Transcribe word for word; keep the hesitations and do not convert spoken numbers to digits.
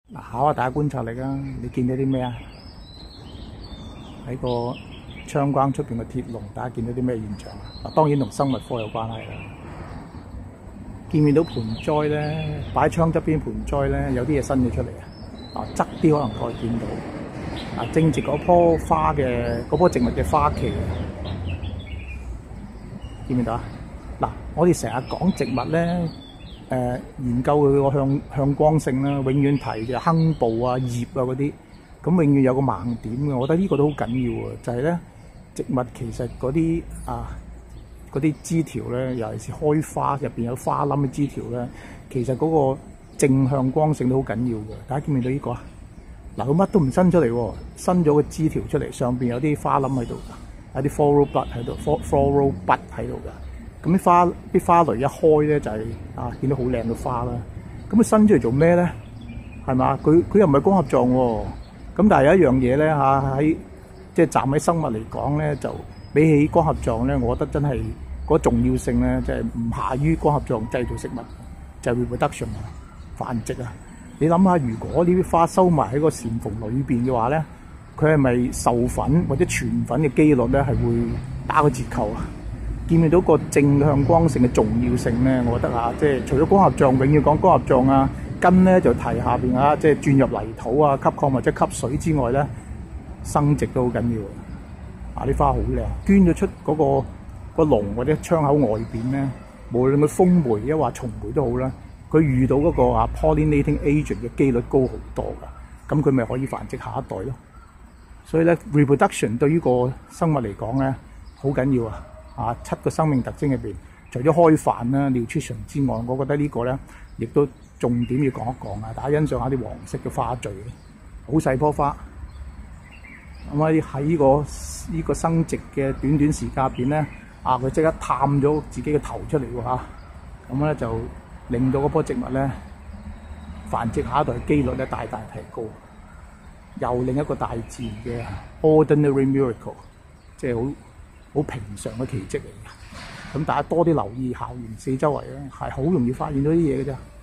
嗱，考下大家觀察力啊！你見到啲咩啊？喺個窗框出邊嘅鐵籠，大家見到啲咩現象啊？嗱，當然同生物科有關係啦。見唔見到盆栽咧？擺喺窗側邊盆栽咧，有啲嘢伸咗出嚟啊！啊，側啲可能可以見到。啊，正值嗰棵花嘅嗰棵植物嘅花期，見唔見到啊？嗱，我哋成日講植物咧，誒、呃、研究佢個向向光性啦，永遠提就坑部啊、葉啊嗰啲，咁永遠有個盲點嘅。我覺得呢個都好緊要啊，就係、是、咧植物其實嗰啲啊嗰啲枝條咧，尤其是開花入邊有花冧嘅枝條咧，其實嗰個正向光性都好緊要嘅。大家見唔見到呢個啊？嗱，佢乜都唔伸出嚟喎，伸咗個枝條出嚟，上邊有啲花冧喺度㗎，有啲 floral bud 喺度 floral bud 喺度㗎。咁啲花啲花蕾一開咧，就係、是、啊見到好靚嘅花啦。咁佢伸出嚟做咩咧？係嘛？佢佢又唔係光合狀喎。咁但係有一樣嘢咧嚇，喺即係站喺生物嚟講咧，就比起光合狀咧，我覺得真係嗰個重要性咧，即係唔下於光合狀製造食物，就係、是、reproduction 啊，繁殖啊。你諗下，如果呢啲花收埋喺個蟬縫裏邊嘅話咧，佢係咪授粉或者傳粉嘅機率咧係會打個折扣啊？見唔見到個正向光性嘅重要性咧？我覺得啊，即係除咗光合狀，永遠講光合狀啊，根咧就提下邊啊，即係轉入泥土啊、吸礦或者吸水之外咧，生殖都好緊要啊！啲花好靚，捐咗出嗰、那個個籠或者窗口外邊咧，無論佢風媒抑或蟲媒都好啦。佢遇到嗰個啊 pollinating agent 嘅機率高好多㗎，咁佢咪可以繁殖下一代咯。所以咧 reproduction 對於個生物嚟講咧好緊要啊！啊，七個生命特徵入邊，除咗開飯啦、nutrition 之外，我覺得呢個咧亦都重點要講一講啊！大家欣賞下啲黃色嘅花序，好細棵花，咁喺喺呢個呢、呢個生殖嘅短短時間入邊咧，啊佢即刻探咗自己嘅頭出嚟喎嚇，咁咧就〜令到嗰棵植物咧繁殖下一代嘅機率咧大大提高，又另一個大自然嘅 ordinary miracle， 即係好好平常嘅奇蹟嚟嘅。咁大家多啲留意校園四周圍咧，係好容易發現到啲嘢嘅啫。